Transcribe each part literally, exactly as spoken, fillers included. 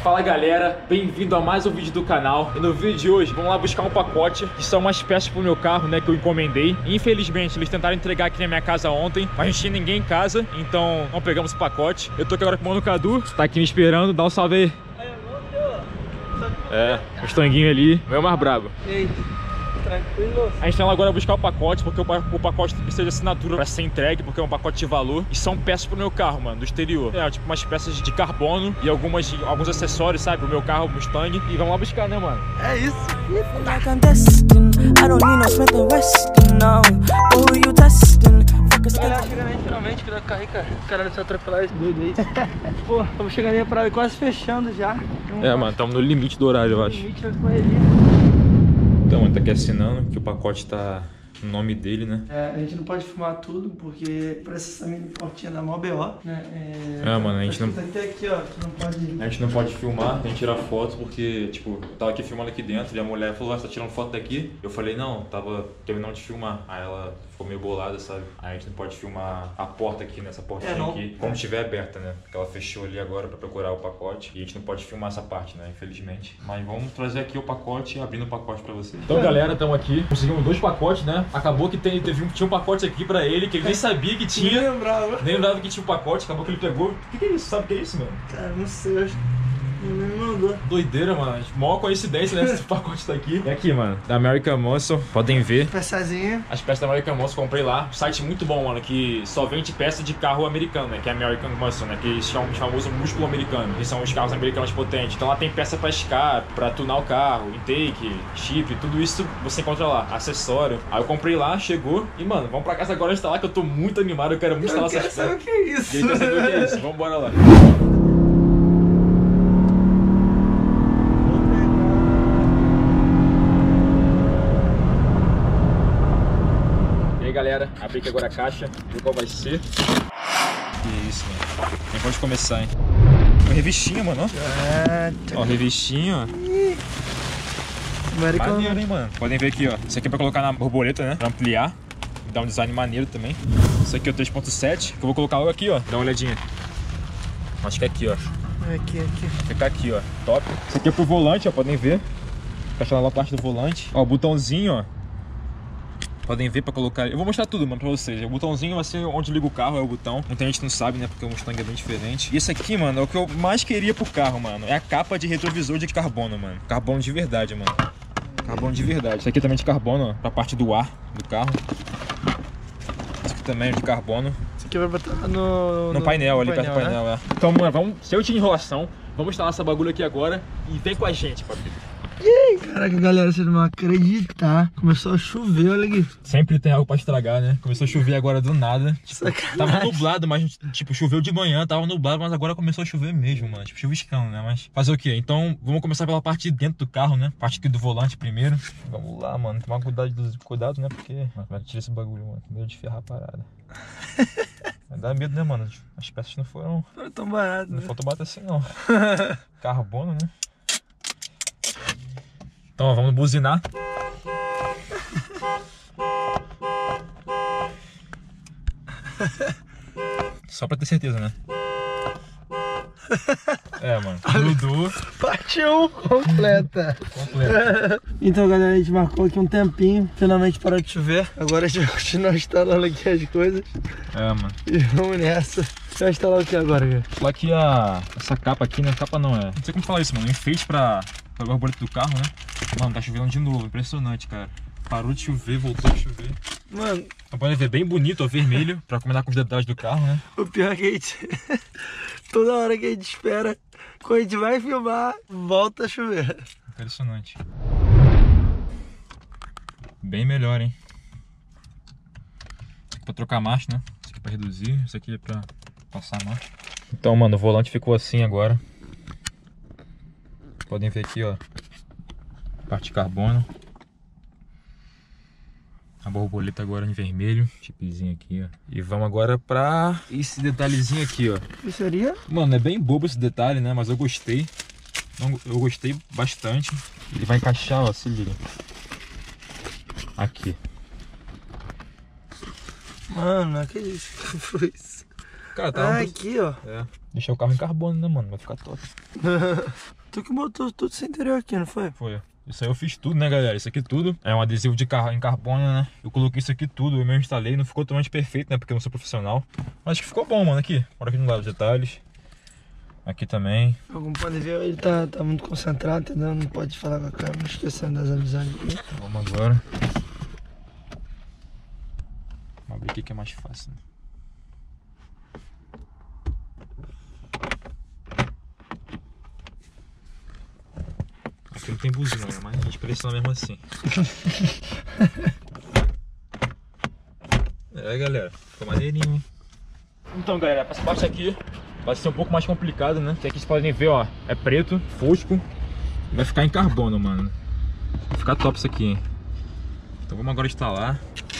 Fala galera, bem-vindo a mais um vídeo do canal. E no vídeo de hoje, vamos lá buscar um pacote que são umas peças pro meu carro, né, que eu encomendei. Infelizmente, eles tentaram entregar aqui na minha casa ontem, mas não tinha ninguém em casa, então não pegamos o pacote. Eu tô aqui agora com o mano Cadu, tá aqui me esperando, dá um salve aí. É, o estanguinho ali, meu mais brabo. Ei, tranquilo? A gente tá lá agora buscar o pacote, porque o pacote precisa de assinatura pra ser entregue, porque é um pacote de valor. E são peças pro meu carro, mano, do exterior. É, tipo umas peças de carbono e algumas, alguns acessórios, sabe, pro meu carro, Mustang. E vamos lá buscar, né, mano? É isso. Galera, chegando aí finalmente, que dá carro aí, cara. Caralho, se atropelar esse doido aí. Pô, estamos chegando aí a parada quase fechando já. É, mano, estamos no limite do horário, eu acho. Limite vai correr ali. Então, mano, tá aqui assinando que o pacote tá no nome dele, né? É, a gente não pode filmar tudo, porque parece essa mini portinha da mó B O, né? É, é mano, a gente não... Tem até aqui, ó, que não pode... A gente não pode filmar, tem que tirar foto, porque, tipo, eu tava aqui filmando aqui dentro e a mulher falou, você tá tirando foto daqui? Eu falei, não, tava terminando de filmar. Aí ela ficou meio bolada, sabe? Aí a gente não pode filmar a porta aqui, nessa portinha é, aqui, como estiver aberta, né? Porque ela fechou ali agora pra procurar o pacote e a gente não pode filmar essa parte, né? Infelizmente. Mas vamos trazer aqui o pacote, abrindo o pacote pra vocês. Então, galera, estamos aqui, conseguimos dois pacotes, né? Acabou que tem, teve um, tinha um pacote aqui pra ele, que ele nem sabia que tinha. Nem lembrava. Nem lembrava que tinha um pacote, acabou que ele pegou. O que, que é isso? Sabe o que é isso, mano? Cara, não sei, eu acho que me mandou. Doideira, mano. Maior coincidência, né? Esse pacote tá aqui. E aqui, mano, da American Muscle. Podem ver. Peçazinha. As peças da American Muscle comprei lá. Um site muito bom, mano, que só vende peça de carro americano, né? Que é American Muscle, né? Que eles chamam de famoso músculo americano. Que são os carros americanos potentes. Então lá tem peça pra escape, pra tunar o carro, intake, chip, tudo isso você encontra lá. Acessório. Aí eu comprei lá, chegou. E, mano, vamos pra casa agora instalar, que eu tô muito animado. Eu quero muito instalar essas peças. Eu quero saber o que é isso. E ele quer saber o que é isso. Vambora lá. Galera, abri aqui agora a caixa, ver qual vai ser. Que isso, mano. Nem pode começar, hein? Uma revistinha, mano, ó. Ó, revistinha, ó. Maneiro, hein, mano. Podem ver aqui, ó. Isso aqui é pra colocar na borboleta, né? Pra ampliar. Dá um design maneiro também. Isso aqui é o três ponto sete, que eu vou colocar logo aqui, ó. Dá uma olhadinha. Acho que é aqui, ó. Aqui, aqui. Fica aqui, ó. Top. Isso aqui é pro volante, ó. Podem ver. Encaixar lá na parte do volante. Ó, o botãozinho, ó. Podem ver pra colocar... Eu vou mostrar tudo, mano, pra vocês. O botãozinho vai ser onde liga o carro, é o botão. Muita gente não sabe, né, porque o Mustang é bem diferente. E esse aqui, mano, é o que eu mais queria pro carro, mano. É a capa de retrovisor de carbono, mano. Carbono de verdade, mano. Carbono de verdade. Isso aqui também é de carbono, ó, pra parte do ar do carro. Isso aqui também é de carbono. Isso aqui vai botar no... No, no painel, no ali painel, perto do painel, né? é. Então, mano, vamos... Sem eu te enrolação, vamos instalar essa bagulho aqui agora e vem com a gente, papi. Caraca, galera, vocês não vão acreditar. Começou a chover, olha aqui. Sempre tem algo pra estragar, né? Começou a chover agora do nada. Tipo, Sacanagem. tava nublado, mas tipo, choveu de manhã, tava nublado, mas agora começou a chover mesmo, mano. Tipo, chuviscando, né? Mas fazer o quê? Então, vamos começar pela parte de dentro do carro, né? Parte aqui do volante primeiro. Vamos lá, mano. Tomar cuidado, cuidado, né? Porque... Mano, como é que tira esse bagulho, mano? Medo de ferrar a parada. Dá medo, né, mano? As peças não foram... Não tão barato, Não né? foi tomate assim, não. Carbono, né? Então, ó, vamos buzinar. Só pra ter certeza, né? É, mano. Grudou. Parte um completa. Completa. Então, galera, a gente marcou aqui um tempinho. Finalmente parou de chover. Agora a gente vai continuar instalando aqui as coisas. É, mano. E vamos nessa. Vai instalar o que agora, cara? Só que a... essa capa aqui, né? Capa não é. Não sei como falar isso, mano. Um enfeite pra... pra borboleta do carro, né? Mano, tá chovendo de novo. Impressionante, cara. Parou de chover, voltou a chover. Mano... Então pode ver bem bonito, ó, vermelho. Pra combinar com os detalhes do carro, né? O pior é que a gente... Toda hora que a gente espera, quando a gente vai filmar, volta a chover. Impressionante. Bem melhor, hein? Isso aqui é pra trocar a marcha, né? Isso aqui é pra reduzir, isso aqui é pra passar a marcha. Então, mano, o volante ficou assim agora. Podem ver aqui, ó. Parte de carbono. A borboleta agora em vermelho, chipzinho aqui, ó. E vamos agora pra esse detalhezinho aqui, ó. O que seria? Mano, é bem bobo esse detalhe, né? Mas eu gostei. Eu gostei bastante. Ele vai encaixar, ó, se liga. Aqui. Mano, não acredito que foi isso. Cara, tá Ah, um... aqui, ó. É. Deixar o carro em carbono, né, mano? Vai ficar top. Tu que botou tudo sem interior aqui, não foi? Foi. Isso aí eu fiz tudo, né, galera? Isso aqui tudo é um adesivo de carro em carbono, né? Eu coloquei isso aqui tudo, eu mesmo instalei. Não ficou totalmente perfeito, né? Porque eu não sou profissional. Mas acho que ficou bom, mano. Aqui. Olha aqui no lado os detalhes. Aqui também. Como pode ver, ele tá, tá muito concentrado, entendeu? Não pode falar com a câmera, esquecendo das amizades aqui. Vamos agora. Vamos abrir aqui que é mais fácil, né? Aqui não tem buzina, né? Mas a gente pressiona mesmo assim. É, galera, ficou maneirinho, hein? Então, galera, essa parte aqui vai ser um pouco mais complicado, né? Aqui vocês podem ver, ó, é preto, fosco. Vai ficar em carbono, mano. Vai ficar top isso aqui, hein? Então vamos agora instalar.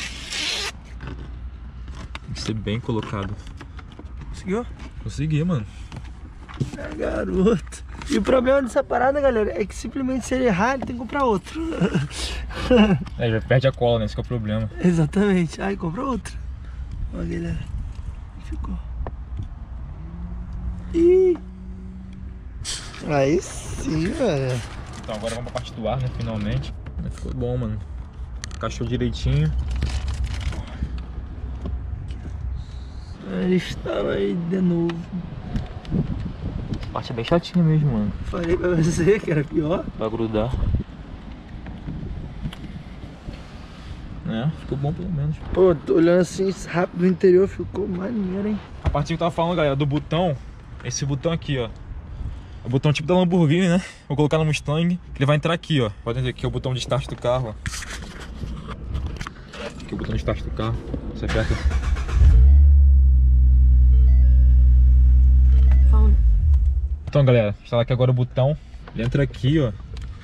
Tem que ser bem colocado. Conseguiu? Consegui, mano. É, garoto. E o problema dessa parada, galera, é que simplesmente se ele errar, ele tem que comprar outro. É, já perde a cola, né? Esse que é o problema. Exatamente. Aí compra outro. Ó, galera. Ficou. Ih. Aí sim, velho. Então agora vamos pra parte do ar, né? Finalmente. Ficou bom, mano. Encaixou direitinho. Ele estava aí de novo. Essa parte é bem chatinha mesmo, mano. Falei pra você que era pior. Pra grudar. É, ficou bom pelo menos. Pô, tô olhando assim rápido do interior, ficou maneiro, hein? A parte que eu tava falando, galera, do botão. Esse botão aqui, ó. É o botão tipo da Lamborghini, né? Vou colocar no Mustang. Ele vai entrar aqui, ó. Podem ver que é o botão de start do carro, ó. Aqui é o botão de start do carro. Você aperta. Então, galera, instalar aqui agora o botão. Ele entra aqui, ó.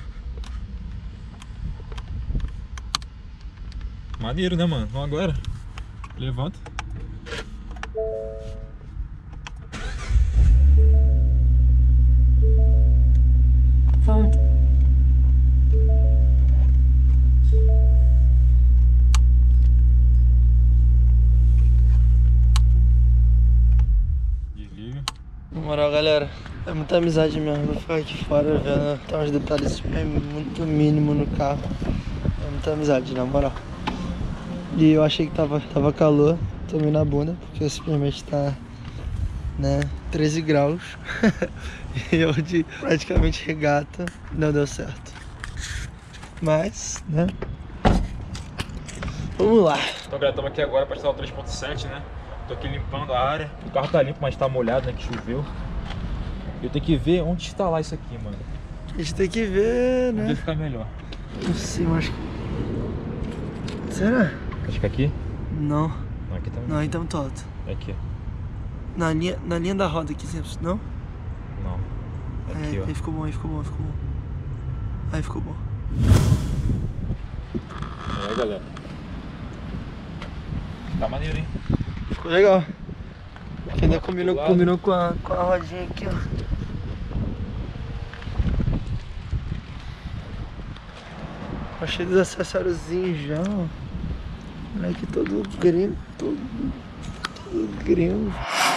Maneiro, né, mano? Vamos agora. Levanta. Vamos. Desliga. Na moral, galera, é muita amizade mesmo. Vou ficar aqui fora vendo. Tem uns detalhes é muito mínimo no carro. É muita amizade, na moral. E eu achei que tava, tava calor, tomei na bunda, porque simplesmente tá, né, treze graus. E eu de praticamente regata, não deu certo. Mas, né, vamos lá. Então, galera, estamos aqui agora para instalar o três ponto sete, né? Tô aqui limpando a área. O carro tá limpo, mas tá molhado, né? Que choveu. Eu tenho que ver onde instalar isso aqui, mano. A gente tem que ver, né? Onde ficar melhor. Não sei, mas acho que... Será? Acho que aqui? Não. Não, aqui também. Não, aí tá muito alto. Aqui. Na linha, na linha da roda aqui, sempre, não? Não. Aqui, é, ó. Aí ficou bom, aí ficou bom, aí ficou bom. Aí ficou bom. É, galera. Tá maneiro, hein? Ficou legal. Porque ainda combinou, combinou com, a, com a rodinha aqui, ó. Achei dos acessóriozinhos já, ó. Moleque todo gringo, todo, todo gringo.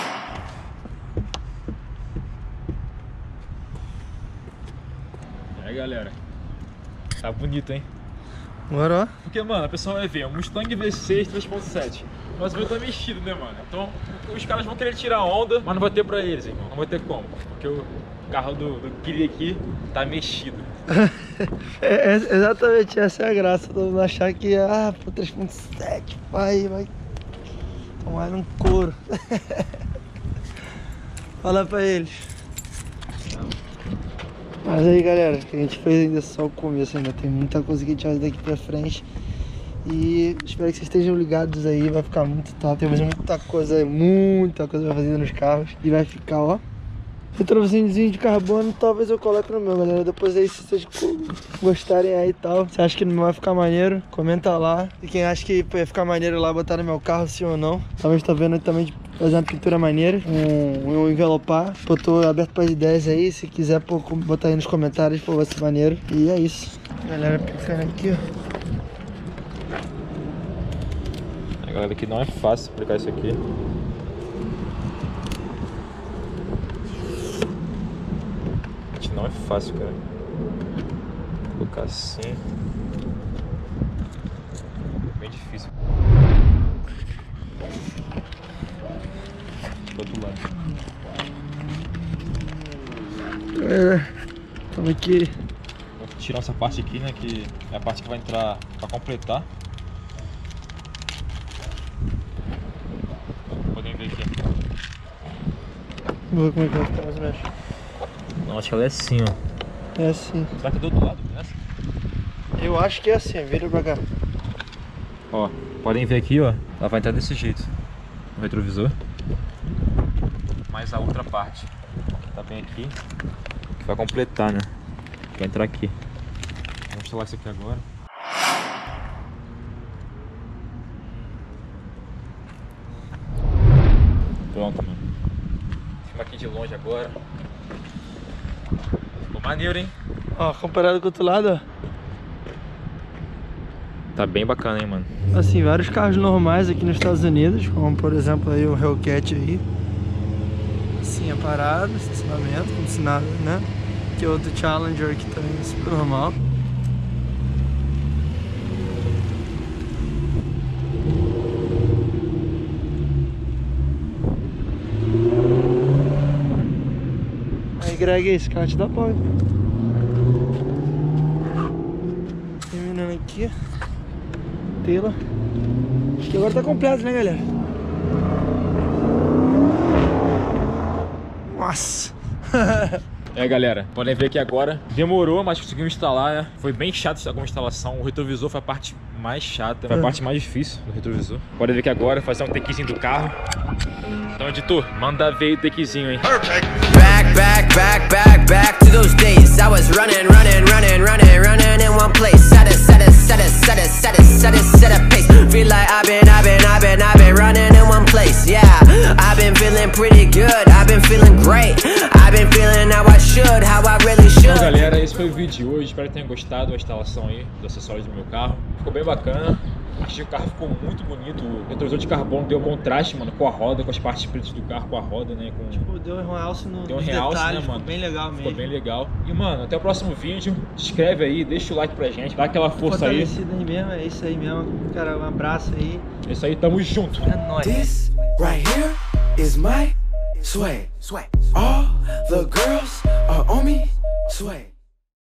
É, galera. Tá bonito, hein? Bora, ó. Porque, mano, a pessoa vai ver um Mustang V seis três ponto sete. Mas o meu tá mexido, né, mano? Então, os caras vão querer tirar onda, mas não vai ter pra eles, irmão. Não vai ter como. Porque o carro do, do Kiri aqui tá mexido. é, é, exatamente, essa é a graça. Todo mundo achar que, ah, pô, três ponto sete, pai, vai tomar um couro. Fala pra eles. Mas aí, galera, a gente fez ainda só o começo, ainda tem muita coisa que a gente vai fazer daqui pra frente. E espero que vocês estejam ligados aí, vai ficar muito top. Temos muita coisa, muita coisa pra fazer nos carros. E vai ficar, ó, retrovisorzinho de carbono, talvez eu coloque no meu, galera. Depois aí, se vocês gostarem aí e tal, você acha que no meu vai ficar maneiro, comenta lá. E quem acha que vai ficar maneiro lá, botar no meu carro, sim ou não. Talvez tá vendo aí também de fazer uma pintura maneira, um, um envelopar. Pô, tô aberto para as ideias aí, se quiser, pô, botar aí nos comentários, pô, vai ser maneiro. E é isso. Galera, picando aqui, ó. Galera, que não é fácil aplicar isso aqui. que não é fácil, cara. Vou colocar assim. Bem difícil. Do outro lado. É, tamo aqui. Vou tirar essa parte aqui, né? Que é a parte que vai entrar pra completar. Podem ver aqui. Vou ver como é que vai ficar mais ou menos. Não, acho que ela é assim, ó. É assim. Será que é do outro lado? Essa? Eu acho que é assim, vira pra cá. Ó, podem ver aqui, ó. Ela vai entrar desse jeito. No retrovisor. Mais a outra parte. Que tá bem aqui. Que vai completar, né? Vai entrar aqui. Vou instalar isso aqui agora. Pronto, mano. Fica aqui de longe agora. Ficou maneiro, hein? Ó, comparado com o outro lado, ó. Tá bem bacana, hein, mano. Assim, vários carros normais aqui nos Estados Unidos, como por exemplo aí o Hellcat aí. Assim, é parado, estacionamento, como se nada, né? Aqui é outro Challenger que também é super normal. Aí, Greg, esse carro te dá pau, hein? Terminando aqui. Tela. Acho que agora tá completo, né, galera? Nossa! É, galera, podem ver que agora demorou, mas conseguimos instalar, né? Foi bem chato alguma instalação. O retrovisor foi a parte mais chata, foi a parte mais difícil do retrovisor. Podem ver que agora fazer um takezinho do carro. Então, editor, manda ver o takezinho, hein? Back, back, back, back, back to those days. I was running, running, running, running, running in one place. Set it, set it, set it, set it, set it, set it, set a pace. Feel like I've been, I've been, I've been, I've been running in one place. Yeah, I've been feeling pretty good. I've been feeling great. I've been feeling how I should, how I really should. Então, galera, esse foi o vídeo de hoje. Espero que tenham gostado da instalação aí dos acessórios do meu carro. Ficou bem bacana. Achei que o carro ficou muito bonito. O retrovisor de carbono deu um bom traste, mano, com a roda, com as partes pretas do carro, com a roda, né? Com... Tipo, deu um realce no Deu um realce, detalhes, né, mano? ficou bem legal mesmo. Ficou bem legal. E, mano, até o próximo vídeo. Se inscreve aí, deixa o like pra gente, dá aquela força aí. Fortalecido aí mesmo, é isso aí mesmo. Cara, um abraço aí. É isso aí, tamo junto. É nóis. This right here is my sway. Sway. All the girls are on me. Sway.